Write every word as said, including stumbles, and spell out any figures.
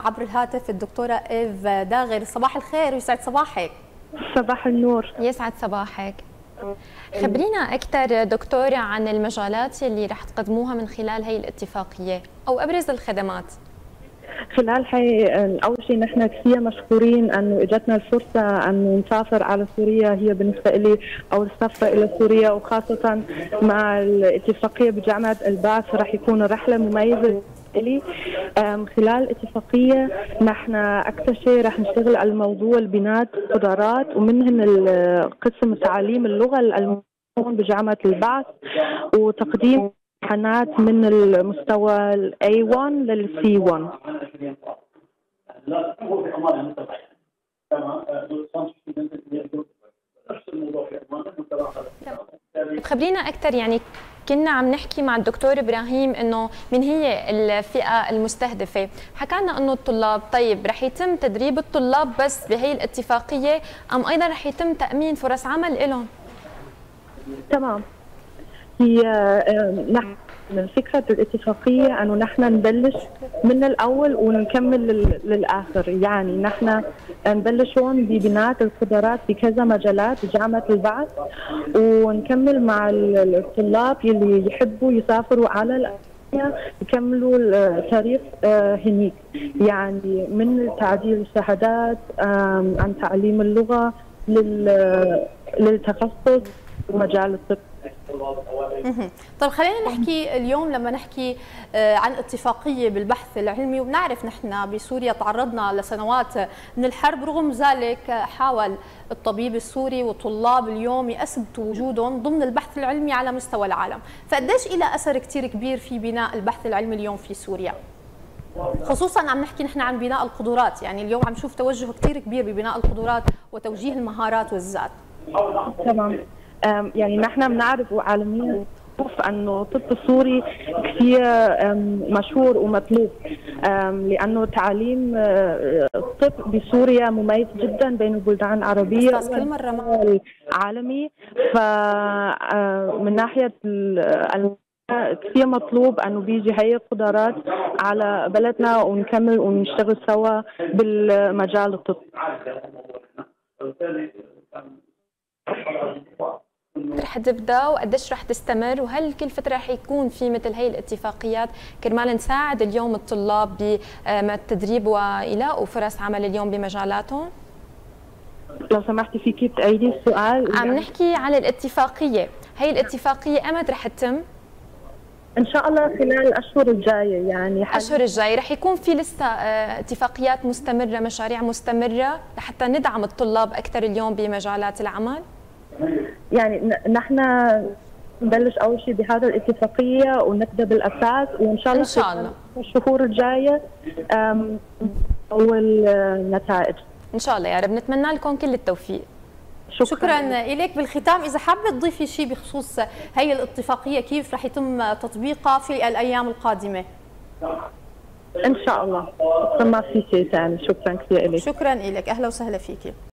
عبر الهاتف الدكتورة إيف داغر. صباح الخير ويسعد صباحك. صباح النور. يسعد صباحك. خبرينا أكثر دكتورة عن المجالات اللي رح تقدموها من خلال هي الاتفاقية أو أبرز الخدمات. خلال هي أول شيء نحن كثير مشكورين أنه إجتنا الفرصة أنه نسافر على سوريا. هي بالنسبة لي أول سفرة إلى سوريا، وخاصة مع الاتفاقية بجامعة البعث رح يكون رحلة مميزة لي. خلال الاتفاقية نحن أكثر شيء رح نشتغل على موضوع البناء قدرات، ومنهن قسم تعليم اللغة الألمانية بجامعة البعث، وتقديم امتحانات من المستوى ال إيه واحد لل سي واحد. خبرينا أكثر، يعني كنا عم نحكي مع الدكتور إبراهيم إنه من هي الفئة المستهدفة، حكى لنا إنه الطلاب. طيب رح يتم تدريب الطلاب بس بهي الاتفاقية أم أيضا رح يتم تأمين فرص عمل لهم؟ تمام. هي نحن من فكرة الاتفاقية أنه نحن نبلش من الأول ونكمل للآخر. يعني نحن نبلش هون ببناء القدرات بكذا مجالات بجامعة البعث، ونكمل مع الطلاب اللي يحبوا يسافروا على الألمانيا يكملوا التاريخ هنيك، يعني من تعديل الشهادات عن تعليم اللغة للتخصص ومجال الطب. طيب خلينا نحكي اليوم، لما نحكي عن اتفاقية بالبحث العلمي، وبنعرف نحن بسوريا تعرضنا لسنوات من الحرب، رغم ذلك حاول الطبيب السوري وطلاب اليوم يثبتوا وجودهم ضمن البحث العلمي على مستوى العالم. فقديش إلى أثر كتير كبير في بناء البحث العلمي اليوم في سوريا؟ خصوصا عم نحكي نحن عن بناء القدرات، يعني اليوم عم نشوف توجه كتير كبير ببناء القدرات وتوجيه المهارات والذات. تمام. يعني نحن بنعرف عالميا انه الطب السوري كثير مشهور ومطلوب، لانه تعليم الطب بسوريا مميز جدا بين البلدان العربيه كل مره عالمي. فمن ناحيه كثير مطلوب انه بيجي هي القدرات على بلدنا ونكمل ونشتغل سوا بالمجال الطب. رح تبدا وقديش رح تستمر، وهل كل فتره رح يكون في مثل هي الاتفاقيات كرمال نساعد اليوم الطلاب بالتدريب ويلاقوا فرص عمل اليوم بمجالاتهم؟ لو سمحتي فيكي تعيدي السؤال. عم نحكي عن الاتفاقيه، هي الاتفاقيه امتى رح تتم؟ ان شاء الله خلال الاشهر الجايه. يعني الاشهر الجايه رح يكون في لسه اتفاقيات مستمره، مشاريع مستمره لحتى ندعم الطلاب اكثر اليوم بمجالات العمل. يعني نحن نبلش اول شيء بهذا الاتفاقيه ونبدا بالاساس، وان شاء الله ان شاء الله الشهور الجايه اول نتائج ان شاء الله يا رب. نتمنى لكم كل التوفيق. شكرا, شكرا لك. بالختام اذا حابه تضيفي شيء بخصوص هي الاتفاقيه، كيف رح يتم تطبيقها في الايام القادمه؟ ان شاء الله ما في شيء ثاني. شكرا كثير لك. شكرا لك، اهلا وسهلا فيكي.